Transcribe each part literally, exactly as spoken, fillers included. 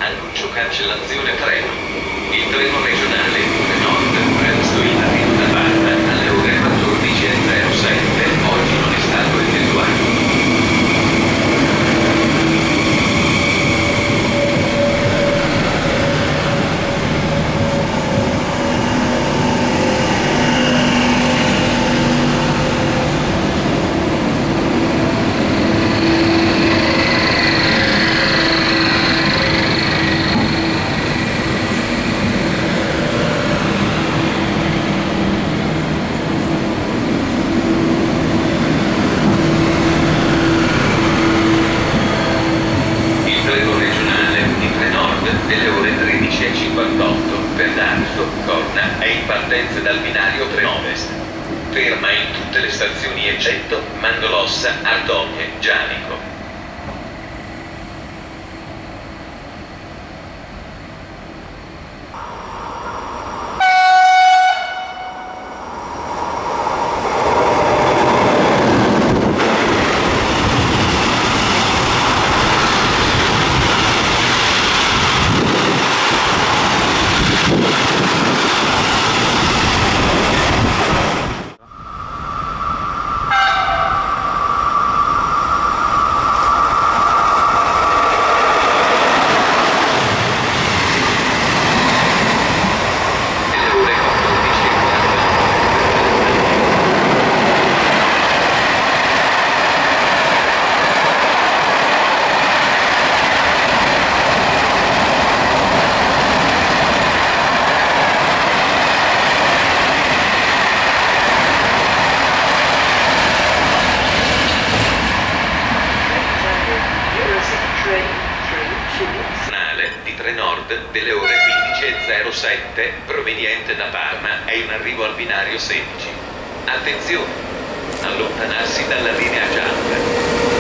Annuncio cancellazione treno. Il treno regionale Lione Nord, previsto in arrivo da Parma alle ore quattordici e zero sette, oggi non è stato effettuato. Delle ore tredici e cinquantotto per Darso, Corna e in partenza dal binario Tre-Ovest. Ferma in tutte le stazioni eccetto Mandolossa, Ardoghe, Gianico. Di Trenord delle ore quindici e zero sette proveniente da Parma è in arrivo al binario sedici. Attenzione! Allontanarsi dalla linea gialla.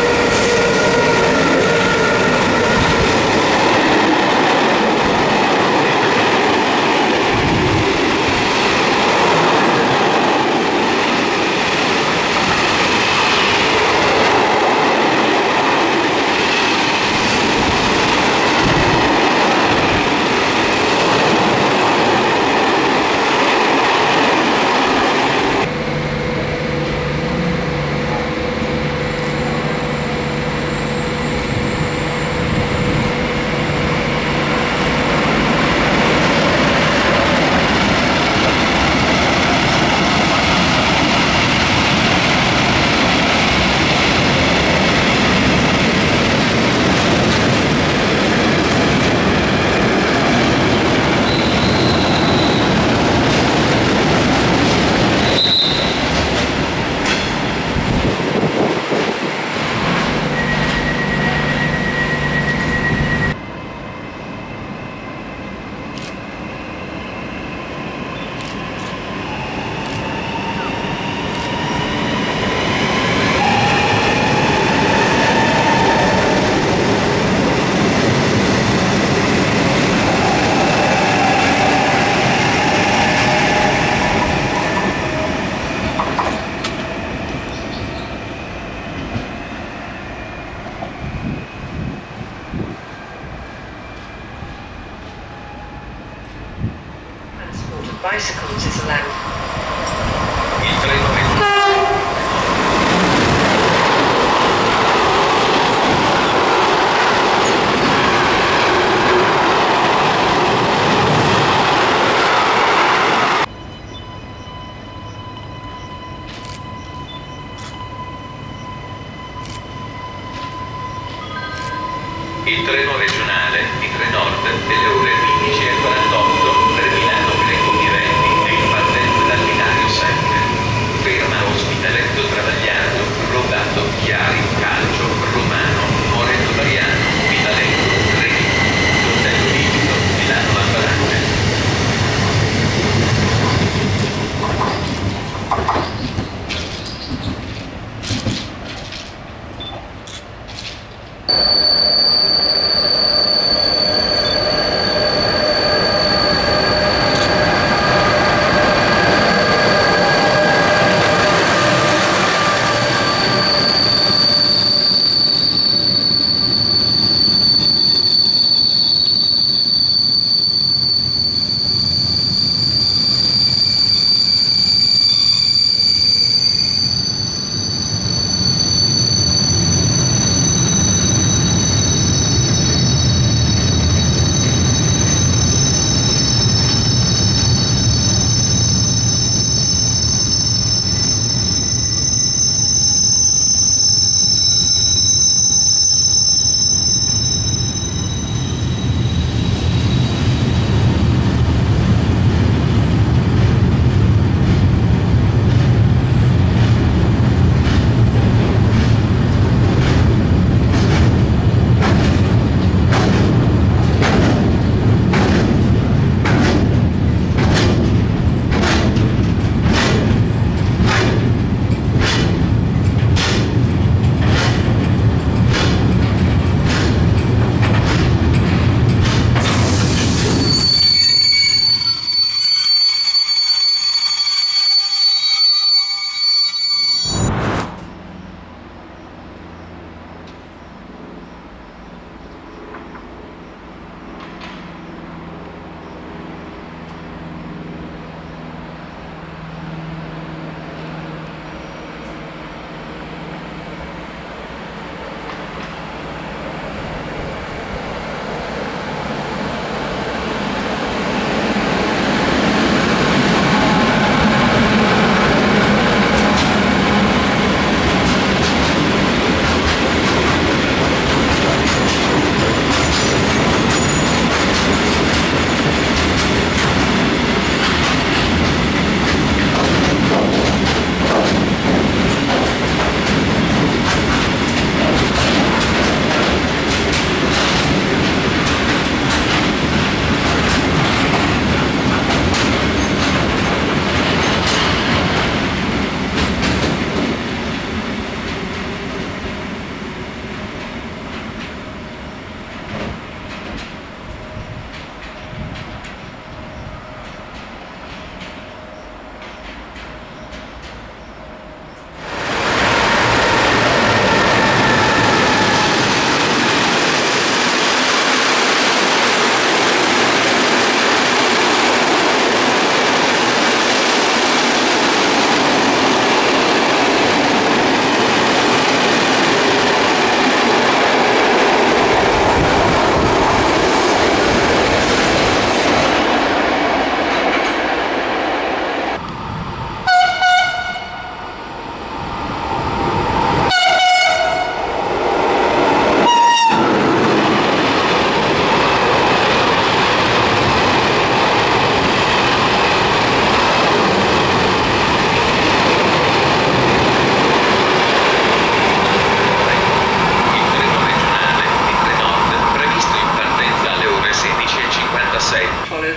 Bicycles is allowed. Il treno è Il treno regionale di Trenord delle ore quindici e quarantotto per Milano Greco Mirelli è in partenza dal binario sette. Ferma Ospitaletto Travagliato, Rodato, Chiari, Calcio, Romano, Moretto Bariano, Vitaletto, Reni, Donzello Livido, Milano Lambarante.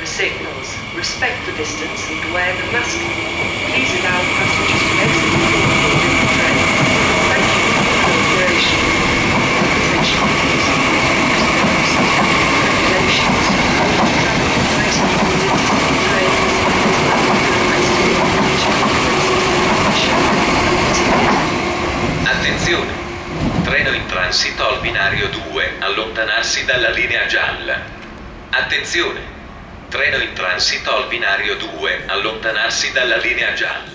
no signals. Respect the distance and wear the mask. Please allow passengers to exit the vehicle in the train. Thank you for your cooperation. Attention please. Regulations. Traffic advisory needed. Train is authorized to be Attenzione! Treno in transito al binario due, allontanarsi dalla linea gialla. Attenzione! Treno in transito al binario due, allontanarsi dalla linea gialla.